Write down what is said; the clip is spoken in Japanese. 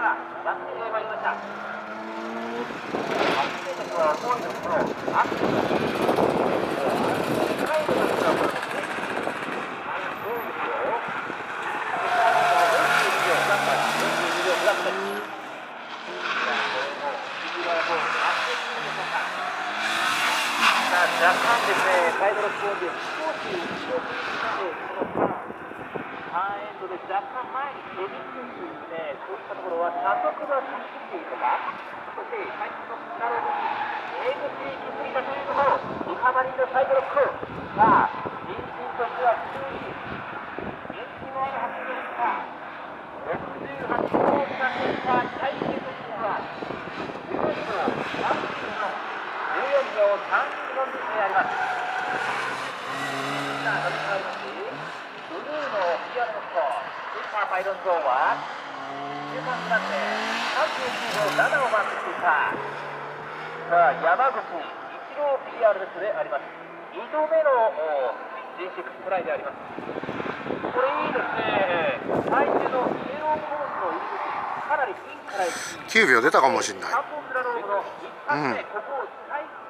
がやってまいりました。走っていた人は多いですけど、アクセルが1回目の人はこれですね。多いですよ。42秒フラットです。42秒フラットです。これも右側ボール合っていくんでしょうか。若干ですね、サイドロックオンで少し後ろに行ったので、ハーエンドで若干前に出にくいというね、そういったところは車速が過ぎているとか、そして最近のスタローに出口に気づいたというところ、リカバリーのサイドロック、さあ、人身としては普通に人気のある走りですが、68号を使っていた大変ですが、14秒34秒34であります。さあ、乗り換えます。ブルーのピアノスコスーパーパイロンゾーンは中間になって39秒7をマークしていた。さあ、山口一郎 PRS であります。2度目の G6 トライであります。これいいですね。相手のイエローコースの入り口、かなりインから 9秒出たかもしれない。 3本面ロードの一発でここを使い